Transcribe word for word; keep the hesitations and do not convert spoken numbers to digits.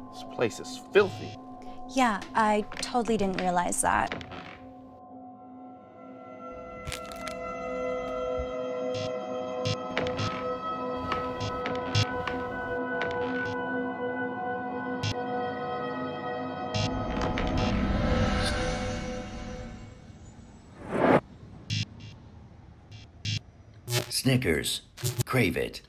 This place is filthy. Yeah, I totally didn't realize that. Snickers. Crave it.